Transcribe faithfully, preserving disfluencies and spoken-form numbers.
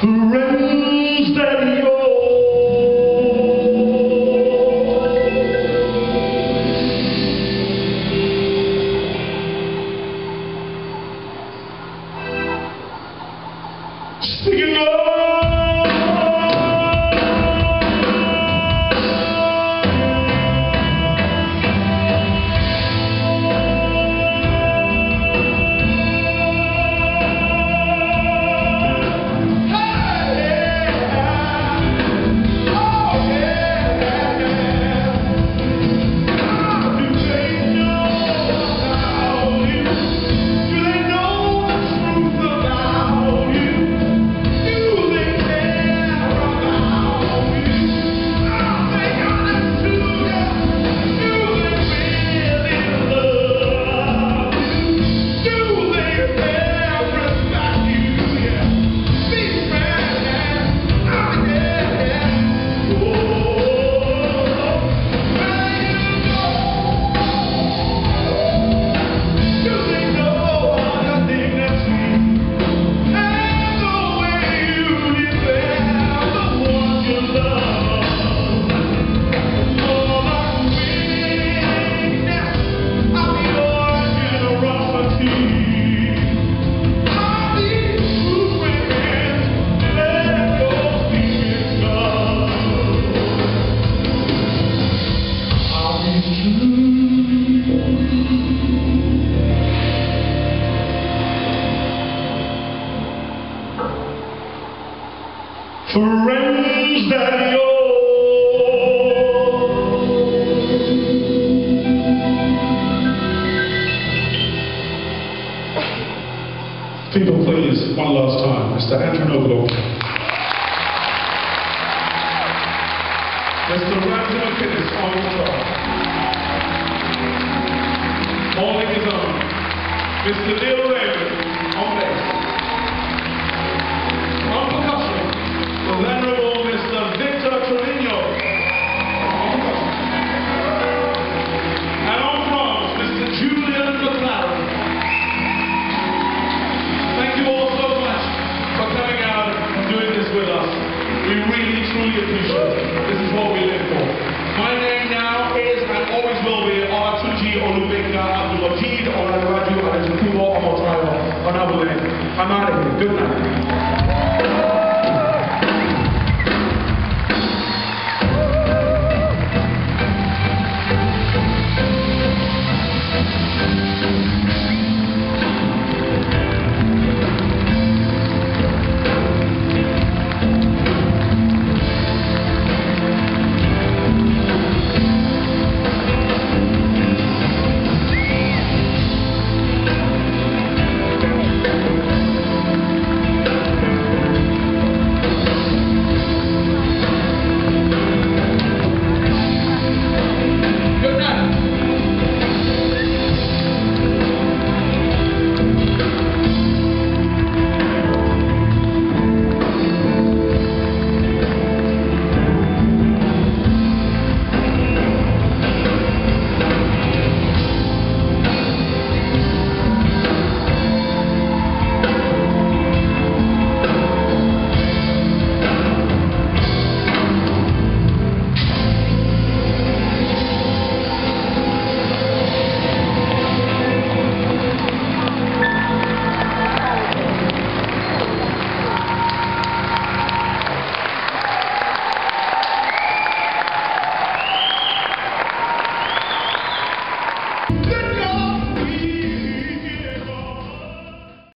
Friends that you're speaking of. Friends that you're people, please, one last time, Mister Andrew Noble. Mister Ramsey McInnes on guitar. Holding his own. Mister Neil Raymond on bass. On percussion, the Venerable Mister Victor Trevino. On percussion. And on drums, Mister Julian McLaren. Thank you all so much for coming out and doing this with us. We really, truly appreciate it. This is what we live for. My name now is and always will be Olatunji Olubeka Abdul-Wajid Olatunji Olatunji Omotayo Onabule. I'm out of here. Good night.